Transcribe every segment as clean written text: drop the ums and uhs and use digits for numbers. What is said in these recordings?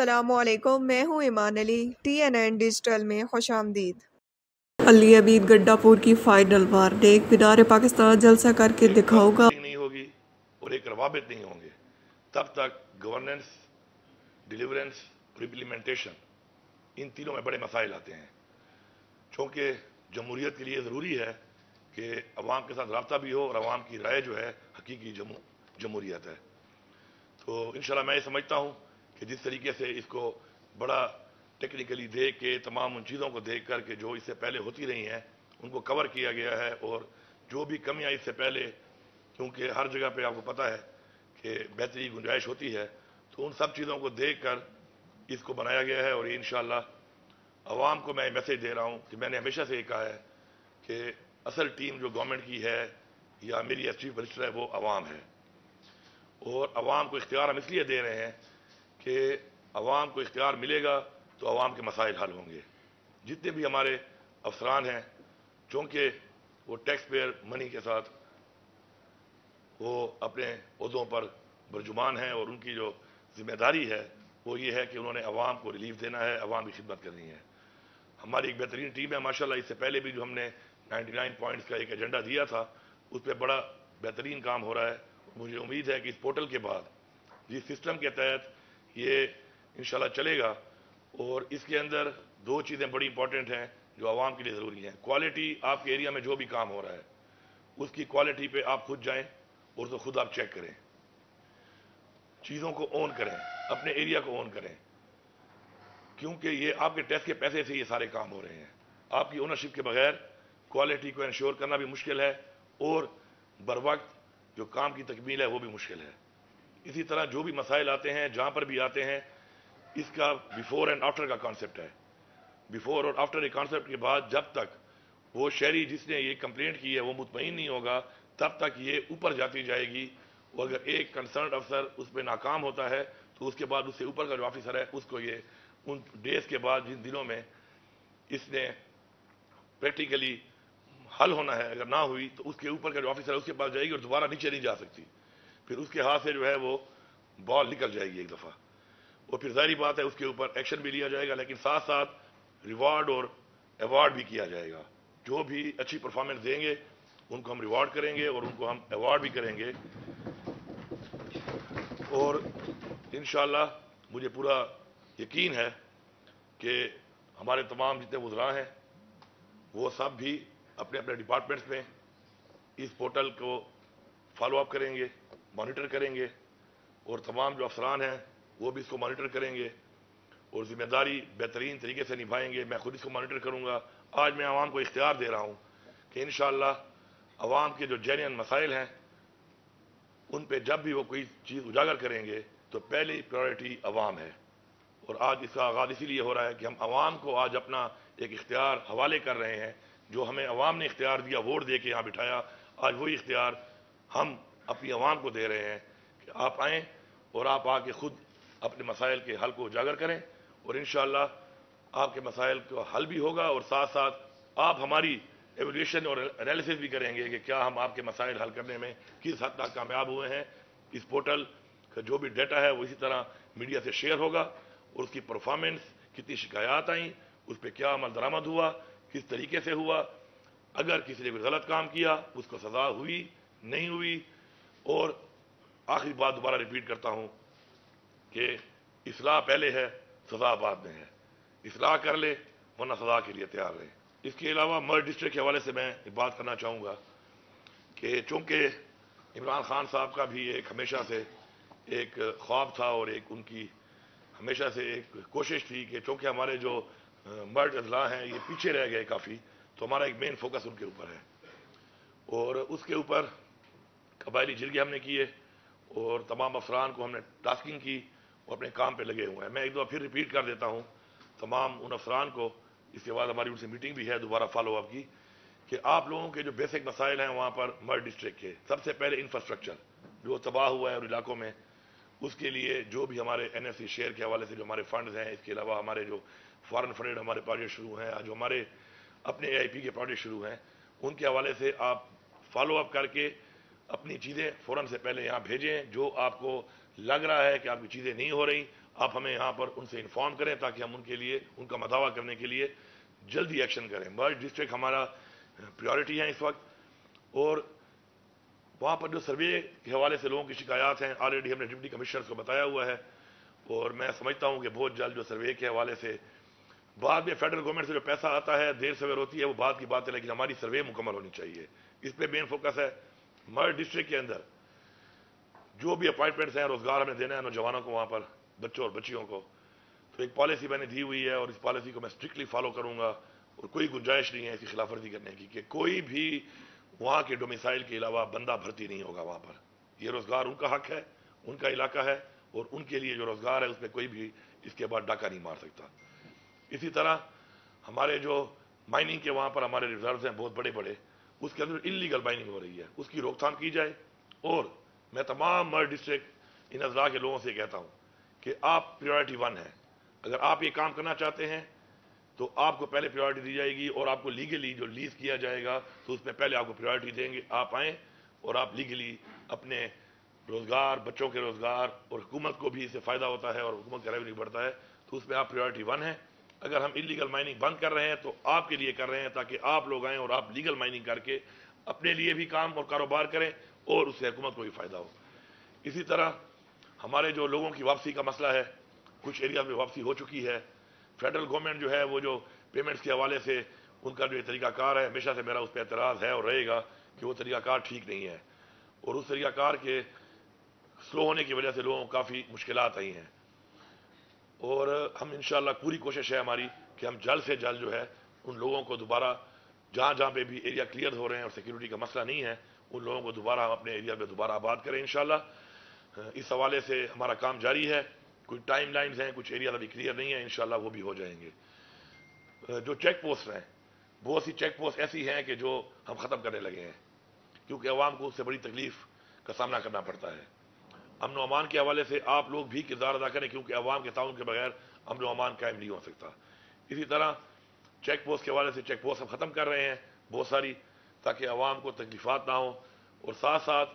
السلام علیکم، میں ہوں ایمان علی، TNN ڈیجیٹل میں خوش آمدید۔ علی عبید گڈھا پور کی فائنل وار ڈیک مینار پاکستان جلسہ کر کے دکھاؤ گا نہیں ہوگی اور ایک روابط نہیں ہوں گے تب تک گورننس، ڈیلیورنس اور امپلیمنٹیشن ان تینوں میں بڑے مسائل آتے ہیں۔ چونکہ جمہوریت کے لیے ضروری ہے کہ عوام کے ساتھ رابطہ بھی ہو اور عوام کی رائے جو ہے حقیقی جمہوریت ہے۔ تو انشاءاللہ میں یہ سمجھتا ہوں کہ جس طریقے سے اس کو بڑا ٹیکنیکلی دیکھ کے تمام ان چیزوں کو دیکھ کر کے جو اس سے پہلے ہوتی رہی ہیں ان کو کور کیا گیا ہے، اور جو بھی کمیاں اس سے پہلے، کیونکہ ہر جگہ پہ آپ کو پتہ ہے کہ بہتری گنجائش ہوتی ہے، تو ان سب چیزوں کو دیکھ کر اس کو بنایا گیا ہے۔ اور یہ انشاءاللہ عوام کو میں میسیج دے رہا ہوں کہ میں نے ہمیشہ سے یہ کہا ہے کہ اصل ٹیم جو گورنمنٹ کی ہے یا میری ایس چیف منسٹر ہے وہ عوام ہے، اور عوام کو اختیار ہم اس لیے دے رہے ہیں کہ عوام کو اختیار ملے گا تو عوام کے مسائل حل ہوں گے۔ جتنے بھی ہمارے افسران ہیں، چونکہ وہ ٹیکس پیئر منی کے ساتھ وہ اپنے عہدوں پر برجمان ہیں، اور ان کی جو ذمہ داری ہے وہ یہ ہے کہ انہوں نے عوام کو ریلیف دینا ہے، عوام کی خدمت کرنی ہے۔ ہماری ایک بہترین ٹیم ہے ماشاءاللہ۔ اس سے پہلے بھی جو ہم نے 99 پوائنٹس کا ایک ایجنڈا دیا تھا اس پہ بڑا بہترین کام ہو رہا ہے۔ مجھے امید ہے کہ اس پورٹل کے بعد جس سسٹم کے تحت یہ انشاءاللہ چلے گا، اور اس کے اندر دو چیزیں بڑی امپورٹنٹ ہیں جو عوام کے لیے ضروری ہیں۔ کوالٹی، آپ کے ایریا میں جو بھی کام ہو رہا ہے اس کی کوالٹی پہ آپ خود جائیں اور تو خود آپ چیک کریں، چیزوں کو اون کریں، اپنے ایریا کو اون کریں، کیونکہ یہ آپ کے ٹیکس کے پیسے سے یہ سارے کام ہو رہے ہیں۔ آپ کی اونرشپ کے بغیر کوالٹی کو انشور کرنا بھی مشکل ہے، اور بر وقت جو کام کی تکمیل ہے وہ بھی مشکل ہے۔ اسی طرح جو بھی مسائل آتے ہیں جہاں پر بھی آتے ہیں، اس کا بیفور اینڈ آفٹر کا کانسیپٹ ہے۔ بیفور اور آفٹر ایک کانسیپٹ کے بعد جب تک وہ شہری جس نے یہ کمپلینٹ کی ہے وہ مطمئن نہیں ہوگا تب تک یہ اوپر جاتی جائے گی، اور اگر ایک کنسرنڈ افسر اس پہ ناکام ہوتا ہے تو اس کے بعد اس سے اوپر کا جو آفیسر ہے اس کو یہ ان ڈیز کے بعد جن دنوں میں اس نے پریکٹیکلی حل ہونا ہے، اگر نہ ہوئی تو اس کے اوپر کا جو آفیسر ہے اس کے پاس جائے گی اور دوبارہ نیچے نہیں جا سکتی، پھر اس کے ہاتھ سے جو ہے وہ بال نکل جائے گی ایک دفعہ، اور پھر ظاہری بات ہے اس کے اوپر ایکشن بھی لیا جائے گا، لیکن ساتھ ساتھ ریوارڈ اور ایوارڈ بھی کیا جائے گا۔ جو بھی اچھی پرفارمنس دیں گے ان کو ہم ریوارڈ کریں گے اور ان کو ہم ایوارڈ بھی کریں گے، اور انشاءاللہ مجھے پورا یقین ہے کہ ہمارے تمام جتنے وزراء ہیں وہ سب بھی اپنے اپنے ڈپارٹمنٹس میں اس پورٹل کو فالو اپ کریں گے، مانیٹر کریں گے، اور تمام جو افسران ہیں وہ بھی اس کو مانیٹر کریں گے اور ذمہ داری بہترین طریقے سے نبھائیں گے۔ میں خود اس کو مانیٹر کروں گا۔ آج میں عوام کو اختیار دے رہا ہوں کہ انشاءاللہ عوام کے جو جینین مسائل ہیں ان پہ جب بھی وہ کوئی چیز اجاگر کریں گے تو پہلی پرائرٹی عوام ہے، اور آج اس کا آغاز اسی لیے ہو رہا ہے کہ ہم عوام کو آج اپنا ایک اختیار حوالے کر رہے ہیں۔ جو ہمیں عوام نے اختیار دیا، ووٹ دے کے یہاں بٹھایا، آج وہی اختیار ہم اپنی عوام کو دے رہے ہیں کہ آپ آئیں اور آپ آ کے خود اپنے مسائل کے حل کو اجاگر کریں، اور انشاءاللہ آپ کے مسائل کا حل بھی ہوگا، اور ساتھ ساتھ آپ ہماری ایویلیوشن اور انالیسس بھی کریں گے کہ کیا ہم آپ کے مسائل حل کرنے میں کس حد تک کامیاب ہوئے ہیں۔ اس پورٹل کا جو بھی ڈیٹا ہے وہ اسی طرح میڈیا سے شیئر ہوگا، اور اس کی پرفارمنس، کتنی شکایات آئیں، اس پہ کیا عمل درآمد ہوا، کس طریقے سے ہوا، اگر کسی نے کوئی غلط کام کیا اس کو سزا ہوئی نہیں ہوئی، اور آخری بات دوبارہ ریپیٹ کرتا ہوں کہ اصلاح پہلے ہے، سزا بعد میں ہے۔ اصلاح کر لے ورنہ سزا کے لیے تیار رہے۔ اس کے علاوہ مرڈ ڈسٹرکٹ کے حوالے سے میں بات کرنا چاہوں گا کہ چونکہ عمران خان صاحب کا بھی ایک ہمیشہ سے ایک خواب تھا اور ایک ان کی ہمیشہ سے ایک کوشش تھی کہ چونکہ ہمارے جو مرڈ اضلاع ہیں یہ پیچھے رہ گئے کافی، تو ہمارا ایک مین فوکس ان کے اوپر ہے، اور اس کے اوپر قبائلی جرگے ہم نے کیے اور تمام افسران کو ہم نے ٹاسکنگ کی اور اپنے کام پہ لگے ہوئے ہیں۔ میں ایک دفعہ پھر ریپیٹ کر دیتا ہوں تمام ان افسران کو، اس کے بعد ہماری ان سے میٹنگ بھی ہے دوبارہ فالو اپ کی، کہ آپ لوگوں کے جو بیسک مسائل ہیں وہاں پر مرڈ ڈسٹرکٹ کے، سب سے پہلے انفراسٹرکچر جو تباہ ہوا ہے اور علاقوں میں، اس کے لیے جو بھی ہمارے NFC شیئر کے حوالے سے جو ہمارے فنڈز ہیں، اس کے علاوہ ہمارے جو فارن فنڈ ہمارے پروجیکٹ شروع ہیں، جو ہمارے اپنے AIP کے پروجیکٹ شروع ہیں، ان کے حوالے سے آپ فالو اپ کر کے اپنی چیزیں فوراً سے پہلے یہاں بھیجیں۔ جو آپ کو لگ رہا ہے کہ آپ کی چیزیں نہیں ہو رہی، آپ ہمیں یہاں پر ان سے انفارم کریں تاکہ ہم ان کے لیے ان کا مداوع کرنے کے لیے جلدی ایکشن کریں. مرج ڈسٹرکٹ ہمارا پریورٹی ہے اس وقت, اور وہاں پر جو سروے کے حوالے سے لوگوں کی شکایات ہیں آلریڈی ہم نے ڈپٹی کمشنرز کو بتایا ہوا ہے, اور میں سمجھتا ہوں کہ بہت جلد جو سروے کے حوالے سے بعد میں فیڈرل گورنمنٹ سے جو پیسہ آتا ہے دیر سویر ہوتی ہے وہ بات کی بات ہے, لیکن ہماری سروے مکمل ہونی چاہیے. اس پہ مین فوکس ہے. مرج ڈسٹرکٹ کے اندر جو بھی اپائنٹمنٹس ہیں روزگار ہمیں دینا ہے نوجوانوں کو وہاں پر, بچوں اور بچیوں کو, تو ایک پالیسی میں نے دی ہوئی ہے اور اس پالیسی کو میں اسٹرکٹلی فالو کروں گا, اور کوئی گنجائش نہیں ہے اس کی خلاف ورزی کرنے کی کہ کوئی بھی وہاں کے ڈومیسائل کے علاوہ بندہ بھرتی نہیں ہوگا وہاں پر. یہ روزگار ان کا حق ہے, ان کا علاقہ ہے, اور ان کے لیے جو روزگار ہے اس میں کوئی بھی اس کے بعد ڈاکہ نہیں مار سکتا. اسی طرح ہمارے جو مائننگ کے وہاں پر ہمارے ریزروز ہیں بہت بڑے بڑے, اس کے اندر انلیگل مائننگ ہو رہی ہے, اس کی روک تھام کی جائے. اور میں تمام مرج ڈسٹرکٹ ان اضلاع کے لوگوں سے کہتا ہوں کہ آپ پریورٹی 1 ہیں. اگر آپ یہ کام کرنا چاہتے ہیں تو آپ کو پہلے پریورٹی دی جائے گی, اور آپ کو لیگلی جو لیز کیا جائے گا تو اس میں پہلے آپ کو پریورٹی دیں گے. آپ آئیں اور آپ لیگلی اپنے روزگار, بچوں کے روزگار, اور حکومت کو بھی اس سے فائدہ ہوتا ہے اور حکومت کا ریونیو بڑھتا ہے, تو اس میں آپ پریورٹی 1 ہیں. اگر ہم انلیگل مائننگ بند کر رہے ہیں تو آپ کے لیے کر رہے ہیں تاکہ آپ لوگ آئیں اور آپ لیگل مائننگ کر کے اپنے لیے بھی کام اور کاروبار کریں اور اس سے حکومت کو بھی فائدہ ہو. اسی طرح ہمارے جو لوگوں کی واپسی کا مسئلہ ہے, کچھ ایریا میں واپسی ہو چکی ہے. فیڈرل گورنمنٹ جو ہے وہ جو پیمنٹس کے حوالے سے ان کا جو یہ طریقہ کار ہے, ہمیشہ سے میرا اس پہ اعتراض ہے اور رہے گا کہ وہ طریقہ کار ٹھیک نہیں ہے, اور اس طریقہ کار کے سلو ہونے کی وجہ سے لوگوں کو کافی مشکلات آئی ہیں. اور ہم انشاءاللہ پوری کوشش ہے ہماری کہ ہم جلد سے جلد جو ہے ان لوگوں کو دوبارہ جہاں جہاں پہ بھی ایریا کلیئر ہو رہے ہیں اور سیکیورٹی کا مسئلہ نہیں ہے ان لوگوں کو دوبارہ ہم اپنے ایریا میں دوبارہ آباد کریں انشاءاللہ. اس حوالے سے ہمارا کام جاری ہے. کچھ ٹائم لائنز ہیں, کچھ ایریا ابھی کلیئر نہیں ہے, انشاءاللہ وہ بھی ہو جائیں گے. جو چیک پوسٹ ہیں, بہت سی چیک پوسٹ ایسی ہیں کہ جو ہم ختم کرنے لگے ہیں کیونکہ عوام کو اس سے بڑی تکلیف کا سامنا کرنا پڑتا ہے. امن و امان کے حوالے سے آپ لوگ بھی کردار ادا کریں کیونکہ عوام کے تعاون کے بغیر امن و امان قائم نہیں ہو سکتا. اسی طرح چیک پوسٹ کے حوالے سے چیک پوسٹ ہم ختم کر رہے ہیں بہت ساری, تاکہ عوام کو تکلیفات نہ ہوں, اور ساتھ ساتھ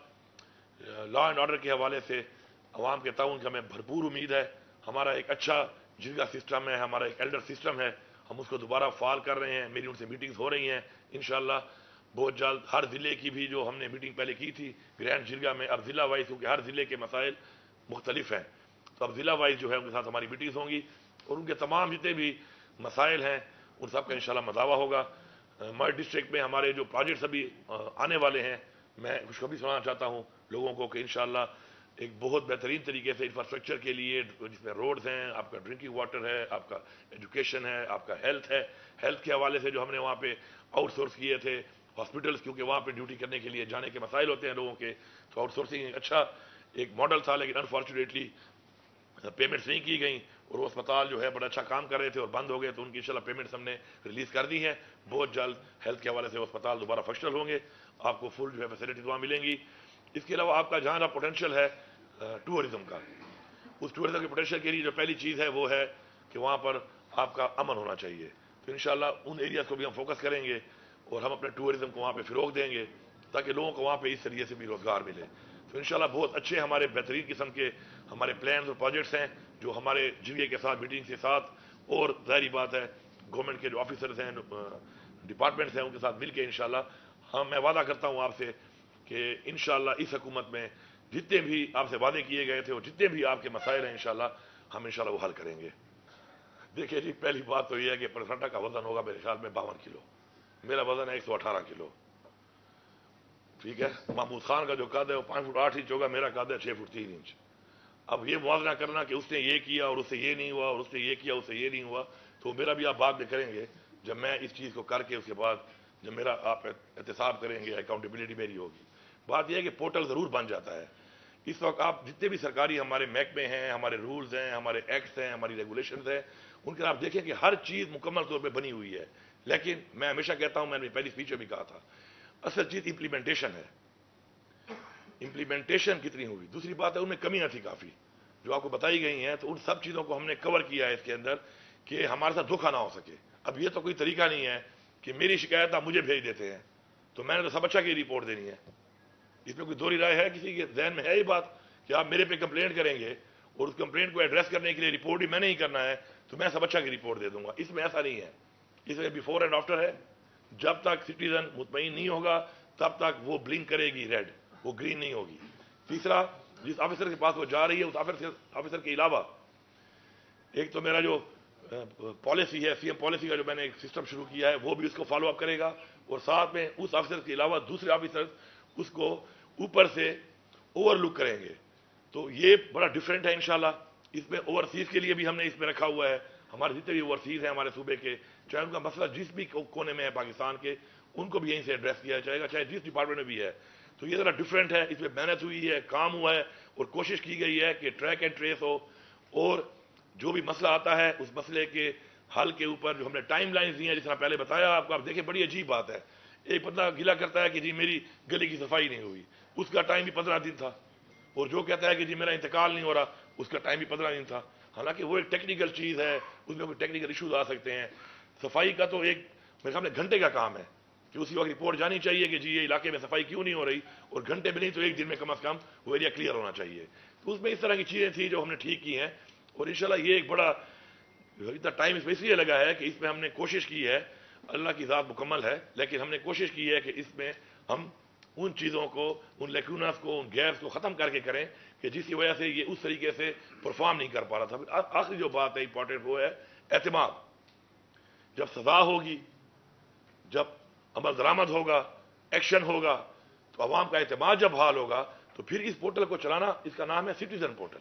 لا اینڈ آرڈر کے حوالے سے عوام کے تعاون کی ہمیں بھرپور امید ہے. ہمارا ایک اچھا جرگہ سسٹم ہے, ہمارا ایک ایلڈر سسٹم ہے, ہم اس کو دوبارہ فعال کر رہے ہیں. میری ان سے میٹنگز ہو رہی ہیں انشاءاللہ بہت جلد. ہر ضلع کی بھی جو ہم نے میٹنگ پہلے کی تھی گرینڈ جرگہ میں, اب ضلع وائز کیونکہ ہر ضلع کے مسائل مختلف ہیں تو اب ضلع وائز جو ہے ان کے ساتھ ہماری میٹنگز ہوں گی, اور ان کے تمام جتنے بھی مسائل ہیں ان سب کا انشاءاللہ مداوع ہوگا. مرج ڈسٹرکٹ میں ہمارے جو پروجیکٹس ابھی آنے والے ہیں, میں خوشخبری سنانا چاہتا ہوں لوگوں کو کہ انشاءاللہ ایک بہت بہترین طریقے سے انفراسٹرکچر کے لیے, جس میں روڈز ہیں, آپ کا ڈرنکنگ واٹر ہے, آپ کا ایجوکیشن ہے, آپ کا ہیلتھ ہے. ہیلتھ کے حوالے سے جو ہم نے وہاں پہ آؤٹ سورس کیے تھے ہاسپٹلس, کیونکہ وہاں پہ ڈیوٹی کرنے کے لیے جانے کے مسائل ہوتے ہیں لوگوں کے, تو آؤٹ سورسنگ ایک اچھا ایک ماڈل تھا, لیکن انفارچونیٹلی پیمنٹس نہیں کی گئیں, اور وہ اسپتال جو ہے بڑا اچھا کام کر رہے تھے اور بند ہو گئے, تو ان کی انشاءاللہ پیمنٹس ہم نے ریلیز کر دی ہیں. بہت جلد ہیلتھ کے حوالے سے وہ اسپتال دوبارہ فنکشنل ہوں گے, آپ کو فل جو ہے فیسلٹیز وہاں ملیں گی. اس کے علاوہ آپ کا جہاں پوٹینشیل ہے ٹورزم کا, اس ٹورزم کے پوٹینشیل کے لیے جو پہلی چیز ہے وہ ہے کہ وہاں پر آپ کا امن ہونا چاہیے. تو انشاءاللہ ان ایریاز کو بھی ہم فوکس کریں گے اور ہم اپنے ٹورزم کو وہاں پہ فروغ دیں گے تاکہ لوگوں کو وہاں پہ اس ذریعے سے بھی روزگار ملے. تو انشاءاللہ بہت اچھے ہمارے بہترین قسم کے ہمارے پلانز اور پروجیکٹس ہیں جو ہمارے جرگے کے ساتھ میٹنگ کے ساتھ, اور ظاہری بات ہے گورنمنٹ کے جو آفیسرز ہیں, ڈپارٹمنٹس ہیں, ان کے ساتھ مل کے انشاءاللہ میں وعدہ کرتا ہوں آپ سے کہ انشاءاللہ اس حکومت میں جتنے بھی آپ سے وعدے کیے گئے تھے اور جتنے بھی آپ کے مسائل ہیں انشاءاللہ ہم انشاءاللہ وہ حل کریں گے. دیکھیے جی, پہلی بات تو یہ ہے کہ پرسنٹا کا وزن ہوگا میرے خیال میں 52 کلو, میرا وزن ہے 118 کلو, ٹھیک ہے. محمود خان کا جو قد ہے وہ 5 فٹ 8 انچ ہوگا, میرا قد ہے 6 فٹ 3 انچ. اب یہ موازنہ کرنا کہ اس نے یہ کیا اور اس سے یہ نہیں ہوا, اور اس نے یہ کیا اس سے یہ نہیں ہوا, تو میرا بھی آپ بعد میں کریں گے جب میں اس چیز کو کر کے اس کے بعد جب میرا آپ احتساب کریں گے, اکاؤنٹیبلٹی میری ہوگی. بات یہ ہے کہ پورٹل ضرور بن جاتا ہے. اس وقت آپ جتنے بھی سرکاری ہمارے محکمے ہیں, ہمارے رولز ہیں, ہمارے ایکٹس ہیں, ہماری ریگولیشنز ہیں, ان کے آپ دیکھیں کہ ہر چیز مکمل طور پہ بنی ہوئی ہے, لیکن میں ہمیشہ کہتا ہوں, میں نے پہلی اسپیچ میں بھی کہا تھا, اصل چیز امپلیمنٹیشن ہے. امپلیمنٹیشن کتنی ہوئی. دوسری بات ہے ان میں کمیاں تھی کافی جو آپ کو بتائی گئی ہیں, تو ان سب چیزوں کو ہم نے کور کیا ہے اس کے اندر کہ ہمارے ساتھ دھوکہ نہ ہو سکے. اب یہ تو کوئی طریقہ نہیں ہے کہ میری شکایت آپ مجھے بھیج دیتے ہیں تو میں نے تو سب اچھا کی رپورٹ دینی ہے. اس میں کوئی دوہری رائے ہے کسی کے ذہن میں ہے یہ بات کہ آپ میرے پہ کمپلینٹ کریں گے اور اس کمپلینٹ کو ایڈریس کرنے کے لیے رپورٹ بھی میں نے ہی کرنا ہے تو میں سب اچھا کی رپورٹ دے دوں گا. اس میں ایسا نہیں ہے. اس میں بیفور اینڈ آفٹر ہے. جب تک سٹیزن مطمئن نہیں ہوگا تب تک وہ بلنک کرے گی ریڈ, وہ گرین نہیں ہوگی. تیسرا, جس آفیسر کے پاس وہ جا رہی ہے اس آفیسر کے علاوہ ایک تو میرا جو پالیسی ہے, سی ایم پالیسی کا جو میں نے ایک سسٹم شروع کیا ہے, وہ بھی اس کو فالو اپ کرے گا. اور ساتھ میں اس آفیسر کے علاوہ دوسرے آفیسر اس کو اوپر سے اوور لک کریں گے. تو یہ بڑا ڈفرینٹ ہے انشاءاللہ. اس میں اوورسیز کے لیے بھی ہم نے اس میں رکھا ہوا ہے. ہمارے جتنے بھی اوورسیز ہیں ہمارے صوبے کے, چاہے ان کا مسئلہ جس بھی کونے میں ہے پاکستان کے, ان کو بھی یہیں سے ایڈریس کیا جائے گا, چاہے جس ڈپارٹمنٹ میں بھی ہے. تو یہ ذرا ڈفرینٹ ہے. اس میں محنت ہوئی ہے, کام ہوا ہے, اور کوشش کی گئی ہے کہ ٹریک اینڈ ٹریس ہو, اور جو بھی مسئلہ آتا ہے اس مسئلے کے حل کے اوپر جو ہم نے ٹائم لائنز دی ہیں, جس طرح پہلے بتایا آپ کو. آپ دیکھیں بڑی عجیب بات ہے, ایک بندہ گلا کرتا ہے کہ جی میری گلی کی صفائی نہیں ہوئی, اس کا ٹائم بھی 15 دن تھا. اور جو کہتا ہے کہ جی میرا انتقال نہیں ہو رہا, اس کا ٹائم بھی 15 دن تھا. حالانکہ وہ ایک ٹیکنیکل چیز ہے, اس میں کوئی ٹیکنیکل ایشوز آ سکتے ہیں. صفائی کا تو ایک میرے سامنے گھنٹے کا کام ہے کہ اسی وقت رپورٹ جانی چاہیے کہ جی یہ علاقے میں صفائی کیوں نہیں ہو رہی, اور گھنٹے میں نہیں تو ایک دن میں کم از کم وہ ایریا کلیئر ہونا چاہیے. تو اس میں اس طرح کی چیزیں تھیں جو ہم نے ٹھیک کی ہیں. اور انشاءاللہ یہ ایک بڑا اتنا ٹائم اس میں اس لیے لگا ہے کہ اس میں ہم نے کوشش کی ہے, اللہ کی ذات مکمل ہے, لیکن ہم نے کوشش کی ہے کہ اس میں ہم ان چیزوں کو, ان لیکوناس کو, ان گیپس کو ختم کر کے کریں کہ جس کی وجہ سے یہ اس طریقے سے پرفارم نہیں کر پا رہا تھا. آخری جو بات ہے امپورٹنٹ وہ ہے اعتماد. جب سزا ہوگی, جب عمل درآمد ہوگا, ایکشن ہوگا, تو عوام کا اعتماد جب حال ہوگا تو پھر اس پورٹل کو چلانا, اس کا نام ہے سٹیزن پورٹل,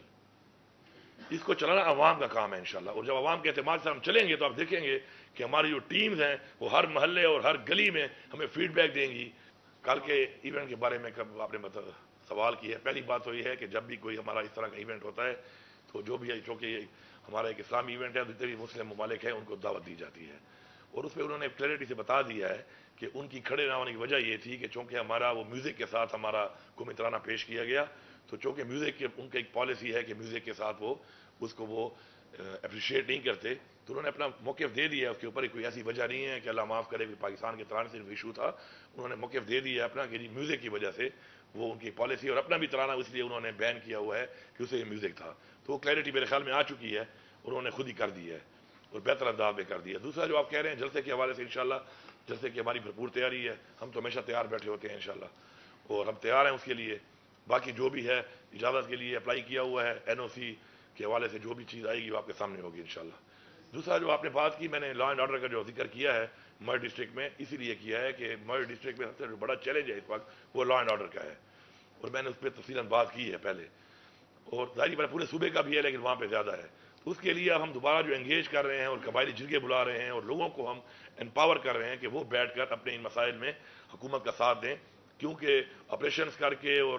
اس کو چلانا عوام کا کام ہے انشاءاللہ. اور جب عوام کے اعتماد سے ہم چلیں گے تو آپ دیکھیں گے کہ ہماری جو ٹیمز ہیں وہ ہر محلے اور ہر گلی میں ہمیں فیڈ بیک دیں گی. کل کے ایونٹ کے بارے میں آپ نے سوال کیا ہے. پہلی بات تو یہ ہے کہ جب بھی کوئی ہمارا اس طرح کا ایونٹ ہوتا ہے تو جو بھی ہے, چونکہ ہمارا ایک اسلامی ایونٹ ہے, جتنے بھی مسلم ممالک ہیں ان کو دعوت دی جاتی ہے. اور اس پہ انہوں نے کلیئرٹی سے بتا دیا ہے کہ ان کی کھڑے نہ ہونے کی وجہ یہ تھی کہ چونکہ ہمارا وہ میوزک کے ساتھ ہمارا قومی ترانہ پیش کیا گیا, تو چونکہ میوزک کے ان کا ایک پالیسی ہے کہ میوزک کے ساتھ وہ اس کو وہ اپریشیٹ نہیں کرتے, تو انہوں نے اپنا موقف دے دیا. اس کے اوپر کوئی ایسی وجہ نہیں ہے کہ اللہ معاف کرے, کوئی پاکستان کے ترانے سے ایشو تھا. انہوں نے موقف دے دیا اپنا کہ میوزک کی وجہ سے وہ ان کی پالیسی, اور اپنا بھی ترانہ اس لیے انہوں نے بین کیا ہوا ہے کہ اسے یہ میوزک تھا. تو وہ کلیئرٹی میرے خیال میں آ چکی ہے, انہوں نے خود ہی کر دی ہے اور بہتر انداز میں کر دیا. دوسرا جو آپ کہہ رہے ہیں جلسے کے حوالے سے, انشاءاللہ جلسے کی ہماری بھرپور تیاری ہے. ہم تو ہمیشہ تیار بیٹھے ہوتے ہیں انشاءاللہ, اور ہم تیار ہیں اس کے لیے. باقی جو بھی ہے اجازت کے لیے اپلائی کیا ہوا ہے, این او سی کے حوالے سے جو بھی چیز آئے گی وہ آپ کے سامنے ہوگی انشاءاللہ. دوسرا جو آپ نے بات کی, میں نے لا اینڈ آرڈر کا جو ذکر کیا ہے مئو ڈسٹرکٹ میں, اسی لیے کیا ہے کہ مئو ڈسٹرکٹ میں سب سے جو بڑا چیلنج ہے اس وقت وہ لا اینڈ آرڈر کا ہے, اور میں نے اس پہ تفصیلاً بات کی ہے پہلے, اور ظاہری بات پورے صوبے کا بھی ہے لیکن وہاں پہ زیادہ ہے. تو اس کے لیے اب ہم دوبارہ جو انگیج کر رہے ہیں اور قبائلی جرگے بلا رہے ہیں اور لوگوں کو ہم امپاور کر رہے ہیں کہ وہ بیٹھ کر اپنے ان مسائل میں حکومت کا ساتھ دیں, کیونکہ آپریشنز کر کے اور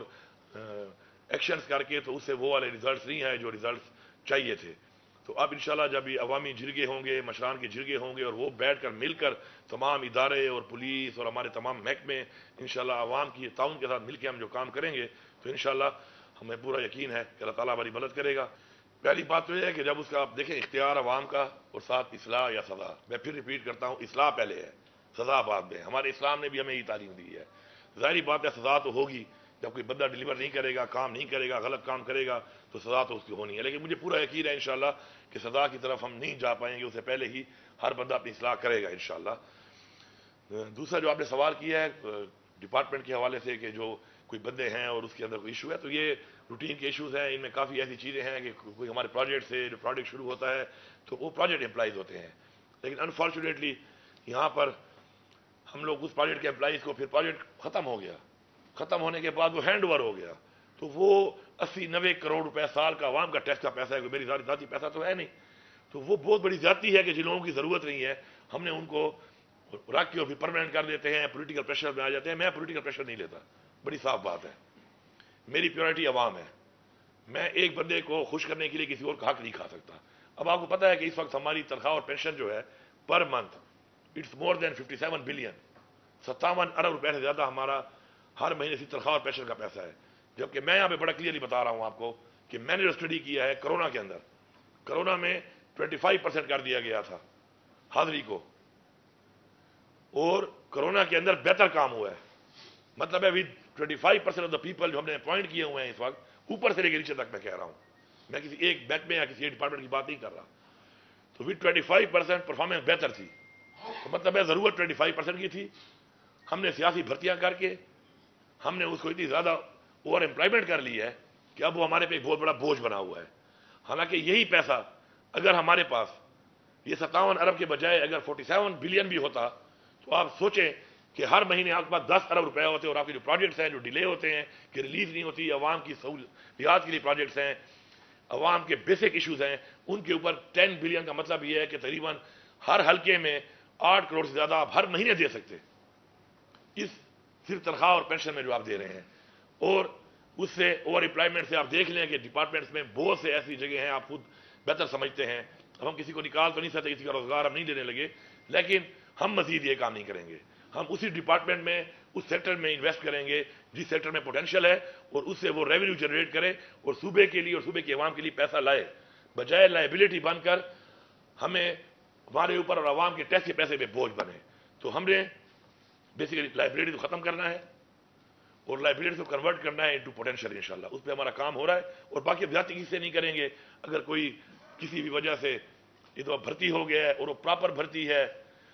ایکشنز کر کے تو اس سے وہ والے ریزلٹس نہیں آئے جو ریزلٹس چاہیے تھے. تو اب انشاءاللہ جب یہ عوامی جرگے ہوں گے, مشران کے جرگے ہوں گے, اور وہ بیٹھ کر مل کر تمام ادارے اور پولیس اور ہمارے تمام محکمے انشاءاللہ عوام کی تعاون کے ساتھ مل کے ہم جو کام کریں گے تو انشاءاللہ ہمیں پورا یقین ہے کہ اللہ تعالیٰ ہماری مدد کرے گا. پہلی بات تو یہ ہے کہ جب اس کا آپ دیکھیں اختیار عوام کا اور ساتھ اصلاح یا سزا, میں پھر ریپیٹ کرتا ہوں, اصلاح پہلے ہے, سزا بعد میں. ہمارے اسلام نے بھی ہمیں یہ تعلیم دی ہے. ظاہری بات ہے سزا تو ہوگی, جب کوئی بندہ ڈلیور نہیں کرے گا, کام نہیں کرے گا, غلط کام کرے گا تو سزا تو اس کی ہونی ہے. لیکن مجھے پورا یقین ہے انشاءاللہ کہ سزا کی طرف ہم نہیں جا پائیں گے, اس سے پہلے ہی ہر بندہ اپنی اصلاح کرے گا انشاءاللہ. دوسرا جو آپ نے سوال کیا ہے ڈپارٹمنٹ کے حوالے سے کہ جو کوئی بندے ہیں اور اس کے اندر کوئی ایشو ہے, تو یہ روٹین کے ایشوز ہیں. ان میں کافی ایسی چیزیں ہیں کہ کوئی ہمارے پروجیکٹ سے جو پروجیکٹ شروع ہوتا ہے تو وہ پروجیکٹ امپلائیز ہوتے ہیں, لیکن انفارچونیٹلی یہاں پر ہم لوگ اس پروجیکٹ کے امپلائیز کو, پھر پروجیکٹ ختم ہو گیا, ختم ہونے کے بعد وہ ہینڈ اوور ہو گیا, تو وہ 80-90 کروڑ روپے سال کا عوام کا ٹیکس کا پیسہ ہے, میری ذاتی پیسہ تو ہے نہیں. تو وہ بہت بڑی زیادتی ہے کہ جن لوگوں کی ضرورت نہیں ہے ہم نے ان کو رکھ کے اور پھر پرماننٹ کر دیتے ہیں, پولیٹیکل پریشر میں آ جاتے ہیں. میں پولیٹیکل پریشر نہیں لیتا, بڑی صاف بات ہے. میری پیورٹی عوام ہے. میں ایک بندے کو خوش کرنے کے لیے کسی اور کا حق نہیں کھا سکتا. اب آپ کو پتا ہے کہ اس وقت ہماری تنخواہ اور پینشن جو ہے پر month it's more than 57 billion, 57 ارب روپے سے زیادہ ہمارا ہر مہینے سے تنخواہ اور پینشن کا پیسہ ہے. جبکہ میں یہاں پہ بڑا کلیئرلی بتا رہا ہوں آپ کو کہ میں نے جو اسٹڈی کیا ہے کرونا کے اندر, کرونا میں 25% کر دیا گیا تھا حاضری کو, اور کرونا کے اندر بہتر کام ہوا ہے. مطلب ہے 25% آف دا پیپل جو ہم نے اپوائنٹ کیے ہوئے ہیں اس وقت, اوپر سے لے کے نیچے تک میں کہہ رہا ہوں, میں کسی ایک بینک میں یا کسی ایک ڈپارٹمنٹ کی بات نہیں کر رہا. تو وتھ 25% پرفارمنس بہتر تھی. تو مطلب ہے ضرورت 25% کی تھی. ہم نے سیاسی بھرتیاں کر کے ہم نے اس کو اتنی زیادہ اوور امپلائمنٹ کر لی ہے کہ اب وہ ہمارے پہ ایک بہت بڑا بوجھ بنا ہوا ہے. حالانکہ یہی پیسہ اگر ہمارے پاس یہ 57 ارب کے بجائے اگر 47 بلین بھی ہوتا تو آپ سوچیں کہ ہر مہینے آپ کے پاس 10 ارب روپے ہوتے اور آپ کے جو پروجیکٹس ہیں جو ڈیلے ہوتے ہیں کہ ریلیز نہیں ہوتی, عوام کی سہولیات کے لیے پروجیکٹس ہیں, عوام کے بیسک ایشوز ہیں, ان کے اوپر 10 بلین کا مطلب یہ ہے کہ تقریباً ہر حلقے میں 8 کروڑ سے زیادہ آپ ہر مہینے دے سکتے اس صرف تنخواہ اور پینشن میں جو آپ دے رہے ہیں. اور اس سے اوور امپلائمنٹ سے آپ دیکھ لیں کہ ڈپارٹمنٹس میں بہت سے ایسی جگہ ہیں, آپ خود بہتر سمجھتے ہیں. اب ہم کسی کو نکال تو نہیں سکتے, کسی کا روزگار ہم نہیں دینے لگے, لیکن ہم مزید یہ کام نہیں کریں گے. ہم اسی ڈپارٹمنٹ میں اس سیکٹر میں انویسٹ کریں گے جس سیکٹر میں پوٹینشیل ہے, اور اس سے وہ ریونیو جنریٹ کرے اور صوبے کے لیے اور صوبے کے عوام کے لیے پیسہ لائے, بجائے لائبلٹی بن کر ہمیں ہمارے اوپر اور عوام کے ٹیکس کے پیسے پہ بوجھ بنے. تو ہم نے بیسیکلی لائبلٹی تو ختم کرنا ہے اور لائبلٹی کو کنورٹ کرنا ہے انٹو پوٹینشیل. انشاءاللہ اس پہ ہمارا کام ہو رہا ہے. اور باقی زیادتی کسی سے نہیں کریں گے. اگر کوئی کسی بھی وجہ سے یہ تو بھرتی ہو گیا ہے اور وہ پراپر بھرتی ہے,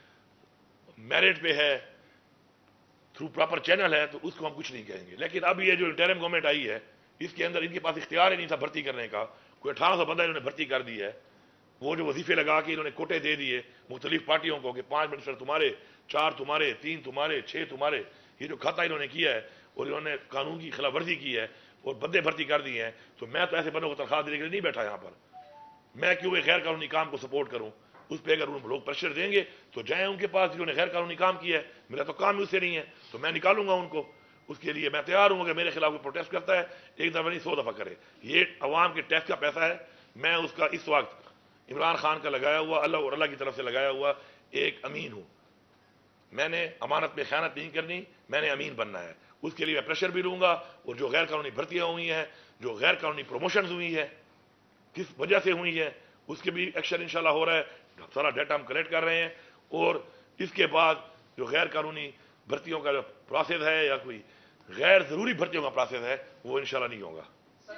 میرٹ پہ ہے, تھرو پراپر چینل ہے, تو اس کو ہم کچھ نہیں کہیں گے. لیکن اب یہ جو انٹرم گورنمنٹ آئی ہے اس کے اندر ان کے پاس اختیار ہی نہیں تھا بھرتی کرنے کا. کوئی 1800 بندہ انہوں نے بھرتی کر دی ہے. وہ جو وظیفے لگا کے انہوں نے کوٹے دے دیے مختلف پارٹیوں کو کہ 5 منسٹر تمہارے, 4 تمہارے, 3 تمہارے, 6 تمہارے. یہ جو کھاتا انہوں نے کیا ہے اور انہوں نے قانون کی خلاف ورزی کی ہے اور بندے بھرتی کر دیے ہیں. تو میں تو ایسے بندوں کو تنخواہ دینے کے لیے نہیں بیٹھا یہاں پر. میں کیوں ایک غیر قانونی کام کو سپورٹ کروں؟ اس پہ اگر لوگ پریشر دیں گے تو جائیں ان کے پاس جنہوں نے غیر قانونی کام کیا ہے. میرا تو کام ہی اس سے نہیں ہے, تو میں نکالوں گا ان کو. اس کے لیے میں تیار ہوں کہ میرے خلاف کوئی پروٹیسٹ کرتا ہے ایک دفعہ نہیں 100 دفعہ کرے. یہ عوام کے ٹیکس کا پیسہ ہے. میں اس کا اس وقت عمران خان کا لگایا ہوا, اللہ اور اللہ کی طرف سے لگایا ہوا ایک امین ہوں. میں نے امانت میں خیانت نہیں کرنی, میں نے امین بننا ہے. اس کے لیے میں پریشر بھی لوں گا. اور جو غیر قانونی بھرتیاں ہوئی ہیں, جو غیر قانونی پروموشنز ہوئی ہیں, کس وجہ سے ہوئی ہیں, اس کے بھی ایکشن انشاءاللہ ہو رہا ہے. سارا ڈیٹا ہم کلیکٹ کر رہے ہیں. اور اس کے بعد جو غیر قانونی بھرتیوں کا جو پروسیس ہے یا کوئی غیر ضروری بھرتیوں کا پروسیس ہے وہ انشاءاللہ نہیں ہوگا.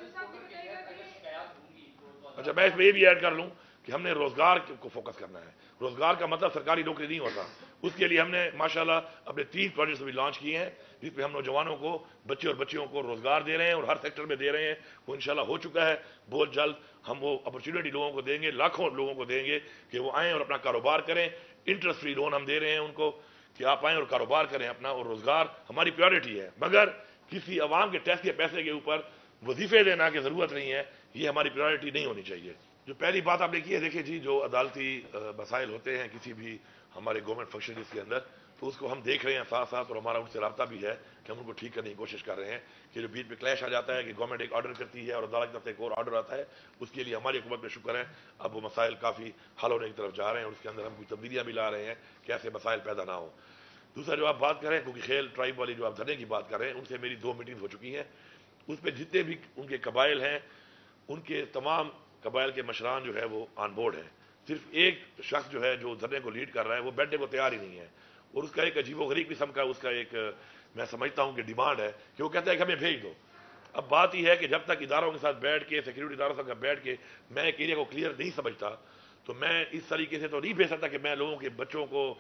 اچھا, میں اس میں یہ بھی ایڈ کر لوں کہ ہم نے روزگار کو فوکس کرنا ہے. روزگار کا مطلب سرکاری نوکری نہیں ہوتا. اس کے لیے ہم نے ماشاءاللہ اپنے 3 پروجیکٹس بھی لانچ کیے ہیں جس پہ ہم نوجوانوں کو, بچے اور بچیوں کو روزگار دے رہے ہیں اور ہر سیکٹر میں دے رہے ہیں. وہ انشاءاللہ ہو چکا ہے. بہت جلد ہم وہ اپرچونٹی لوگوں کو دیں گے, لاکھوں لوگوں کو دیں گے کہ وہ آئیں اور اپنا کاروبار کریں. انٹرسٹ فری لون ہم دے رہے ہیں ان کو کہ آپ آئیں اور کاروبار کریں اپنا. اور روزگار ہماری پریورٹی ہے, مگر کسی عوام کے ٹیکس کے پیسے کے اوپر وظیفے دینا کی ضرورت نہیں ہے. یہ ہماری پریورٹی نہیں ہونی چاہیے. جو پہلی بات آپ نے کی ہے, دیکھیں جی, جو عدالتی مسائل ہوتے ہیں کسی بھی ہمارے گورنمنٹ فنکشنریز کے اندر, تو اس کو ہم دیکھ رہے ہیں ساتھ ساتھ, اور ہمارا ان سے رابطہ بھی ہے کہ ہم ان کو ٹھیک کرنے کی کوشش کر رہے ہیں. کہ جو بیچ میں کلیش آ جاتا ہے کہ گورنمنٹ ایک آرڈر کرتی ہے اور عدالت کی طرف سے ایک اور آرڈر آتا ہے, اس کے لیے ہماری حکومت پہ شکر ہے اب وہ مسائل کافی حل ہونے کی طرف جا رہے ہیں اور اس کے اندر ہم کچھ تبدیلیاں بھی لا رہے ہیں کہ ایسے مسائل پیدا نہ ہوں. دوسرا جو آپ بات کر رہے ہیں کیونکہ کھیل ٹرائب والی جو آپ دھرنے کی بات کر رہے ہیں, ان سے میری 2 میٹنگ ہو چکی ہیں. اس پہ جتنے بھی ان کے قبائل ہیں ان کے تمام قبائل کے مشران جو ہے وہ آن بورڈ ہیں. صرف ایک شخص جو ہے جو دھرنے کو لیڈ کر رہا ہے وہ بیٹھنے کو تیار ہی نہیں ہے. اور اس کا ایک عجیب و غریب قسم کا اس کا ایک میں سمجھتا ہوں کہ ڈیمانڈ ہے کہ وہ کہتا ہے کہ ہمیں بھیج دو. اب بات یہ ہے کہ جب تک اداروں کے ساتھ بیٹھ کے, سیکورٹی اداروں کے ساتھ بیٹھ کے میں ایک ایریا کو کلیئر نہیں سمجھتا, تو میں اس طریقے سے تو نہیں بھیج سکتا کہ میں لوگوں کے بچوں کو,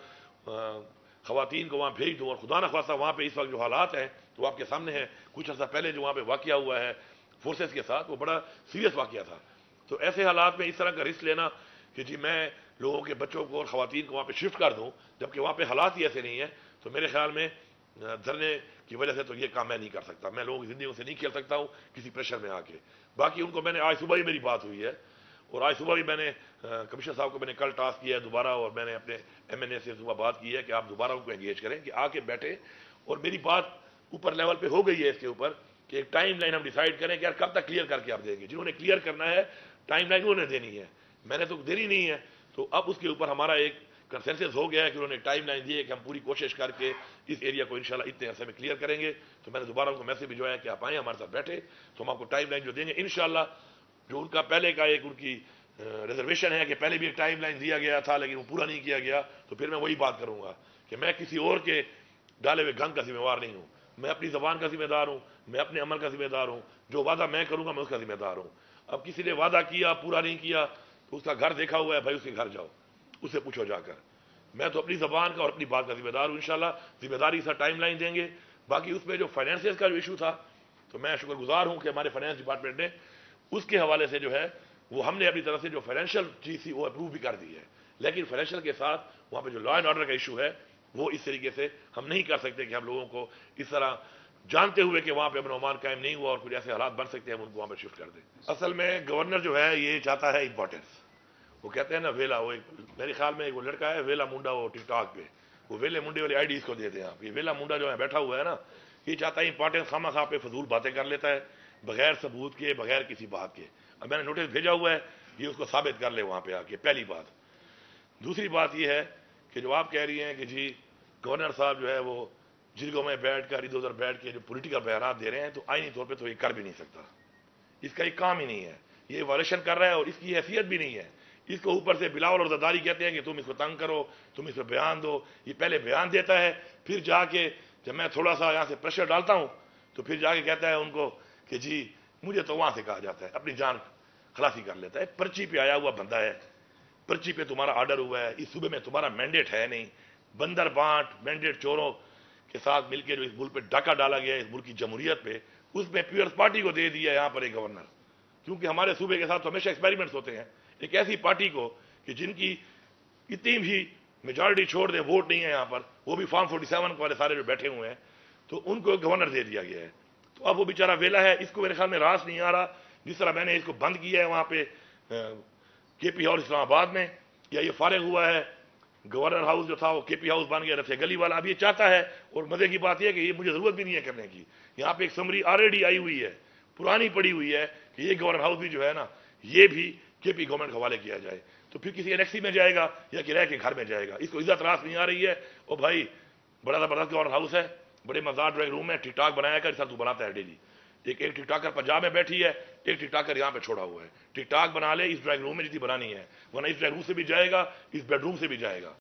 خواتین کو وہاں بھیج دوں. اور خدا نخواستہ وہاں پہ اس وقت جو حالات ہیں تو آپ کے سامنے ہیں. کچھ عرصہ پہلے جو وہاں پہ واقعہ ہوا ہے فورسز کے ساتھ, وہ بڑا سیریس واقعہ تھا. تو ایسے حالات میں اس طرح کا رسک لینا کہ جی میں لوگوں کے بچوں کو اور خواتین کو وہاں پہ شفٹ کر دوں جبکہ وہاں پہ حالات ہی ایسے نہیں ہیں, تو میرے خیال میں دھرنے کی وجہ سے تو یہ کام میں نہیں کر سکتا. میں لوگوں کی زندگیوں سے نہیں کھیل سکتا ہوں کسی پریشر میں آ کے. باقی ان کو میں نے آج صبح ہی میری بات ہوئی ہے, اور آج صبح بھی میں نے کمشنر صاحب کو میں نے کل ٹاسک کیا ہے دوبارہ, اور میں نے اپنے MNA سے صبح بات کی ہے کہ آپ دوبارہ ان کو انگیج کریں کہ آ کے بیٹھیں. اور میری بات اوپر لیول پہ ہو گئی ہے اس کے اوپر کہ ایک ٹائم لائن ہم ڈیسائیڈ کریں کہ یار کب تک کلیئر کر کے آپ دیں گے. جنہوں نے کلیئر کرنا ہے ٹائم لائن انہوں نے دینی ہے, میں نے تو دینی نہیں ہے. تو اب اس کے اوپر ہمارا ایک کنسنسس ہو گیا ہے کہ انہوں نے ٹائم لائن دی ہے کہ ہم پوری کوشش کر کے اس ایریا کو انشاءاللہ اتنے عرصے میں کلیئر کریں گے. تو میں نے دوبارہ ان کو میسج بھجوایا کہ آپ آئیں ہمارے ساتھ بیٹھے, تو ہم آپ کو ٹائم لائن جو دیں گے انشاءاللہ. جو ان کا پہلے کا ایک ان کی ریزرویشن ہے کہ پہلے بھی ایک ٹائم لائن دیا گیا تھا لیکن وہ پورا نہیں کیا گیا, تو پھر میں وہی بات کروں گا کہ میں کسی اور کے ڈالے ہوئے گن کا ذمہ وار نہیں ہوں. میں اپنی زبان کا ذمہ دار ہوں, میں اپنے عمل کا ذمہ دار ہوں. جو وعدہ میں کروں گا میں اس کا ذمہ دار ہوں. اب کسی نے وعدہ کیا پورا نہیں کیا تو اس کا گھر دیکھا ہوا ہے بھائی، اس کے گھر جاؤ، اسے پوچھو جا کر. میں تو اپنی زبان کا اور اپنی بات کا ذمہ دار ہوں. انشاءاللہ ذمہ داری سے ٹائم لائن دیں گے. باقی اس میں جو فائنینسز کا جو ایشو تھا تو میں شکر گزار ہوں کہ ہمارے فائنینس ڈپارٹمنٹ نے اس کے حوالے سے جو ہے وہ ہم نے اپنی طرف سے جو فائنینشیل چیز تھی وہ اپروو بھی کر دی ہے. لیکن فائنینشیل کے ساتھ وہاں پہ جو لا اینڈ آرڈر کا ایشو ہے وہ اس طریقے سے ہم نہیں کر سکتے کہ ہم لوگوں کو اس طرح جانتے ہوئے کہ وہاں پہ امن و امان قائم نہیں ہوا اور کچھ ایسے حالات بن سکتے ہیں ہم ان کو وہاں پہ شفٹ کر دیں. اصل میں گورنر جو ہے یہ چاہتا ہے امپورٹنس. وہ کہتے ہیں نا ویلا، وہ میرے خیال میں ایک وہ لڑکا ہے ویلا منڈا، وہ ٹک ٹاک پہ وہ ویلے منڈے والے آئی ڈیز کو دیتے ہیں آپ. یہ ویلا منڈا جو ہے بیٹھا ہوا ہے نا، یہ چاہتا ہے امپورٹنس خواہ مخواہ پہ فضول باتیں کر لیتا ہے بغیر ثبوت کے، بغیر کسی بات کے. اب میں نے نوٹس بھیجا ہوا ہے، یہ اس کو ثابت کر لے وہاں پہ آ کے. پہلی بات. دوسری بات یہ ہے کہ جو آپ کہہ رہی ہیں کہ جی گورنر صاحب جو ہے وہ جرگوں میں بیٹھ کر ادھر ادھر بیٹھ کے جو پولیٹیکل بیانات دے رہے ہیں تو آئینی طور پہ تو یہ کر بھی نہیں سکتا. اس کا ایک کام ہی نہیں ہے، یہ وائلیشن کر رہا ہے اور اس کی حیثیت بھی نہیں ہے. اس کو اوپر سے بلاول اور زرداری کہتے ہیں کہ تم اس کو تنگ کرو، تم اس پہ بیان دو. یہ پہلے بیان دیتا ہے، پھر جا کے جب میں تھوڑا سا یہاں سے پریشر ڈالتا ہوں تو پھر جا کے کہتا ہے ان کو کہ جی مجھے تو وہاں سے کہا جاتا ہے، اپنی جان خلاصی کر لیتا ہے. پرچی پہ آیا ہوا بندہ ہے، پرچی پہ تمہارا آرڈر ہوا ہے، اس صوبے میں تمہارا مینڈیٹ ہے نہیں. بندر بانٹ مینڈیٹ چوروں کے ساتھ مل کے جو اس ملک پہ ڈاکہ ڈالا گیا ہے اس ملک کی جمہوریت پہ، اس میں پیپلز پارٹی کو دے دیا یہاں پر ایک گورنر. کیونکہ ہمارے صوبے کے ساتھ تو ہمیشہ ایکسپیریمنٹس ہوتے ہیں. ایک ایسی پارٹی کو کہ جن کی اتنی بھی میجارٹی چھوڑ دیں ووٹ نہیں ہے یہاں پر، وہ بھی فارم 47 والے سارے جو بیٹھے ہوئے ہیں، تو ان کو گورنر دے دیا گیا ہے. تو اب وہ بیچارہ ویلا ہے، اس کو میرے خیال میں راس نہیں آ رہا. جس طرح میں نے اس کو بند کیا ہے وہاں پہ کے پی ہاؤس اسلام آباد میں، یا یہ فارغ ہوا ہے گورنر ہاؤس جو تھا وہ کے پی ہاؤس بن گیا رفیع گلی والا. اب یہ چاہتا ہے، اور مزے کی بات یہ ہے کہ یہ مجھے ضرورت بھی نہیں ہے کرنے کی، یہاں پہ ایک سمری آلریڈی آئی ہوئی ہے، پرانی پڑی ہوئی ہے کہ یہ گورنر ہاؤس بھی جو ہے نا یہ بھی کے پی گورنمنٹ کے حوالے کیا جائے. تو پھر کسی انیکسی میں جائے گا یا کرایہ کے گھر میں جائے گا. اس کو عزت راس نہیں آ رہی ہے. اور بھائی بڑا زبردست گورنر ہاؤس ہے، بڑے مزار ڈرائنگ روم ہے، ٹک ٹاک بنایا کر سر تو بناتا ہے ڈیلی. ایک ٹک ٹاکر پنجاب میں بیٹھی ہے، ایک ٹک ٹاکر یہاں پہ چھوڑا ہوا ہے. ٹک ٹاک بنا لے اس ڈرائنگ روم میں جتنی بنانی ہے، ورنہ اس ڈرائنگ روم سے بھی جائے گا، اس بیڈ روم سے بھی جائے گا.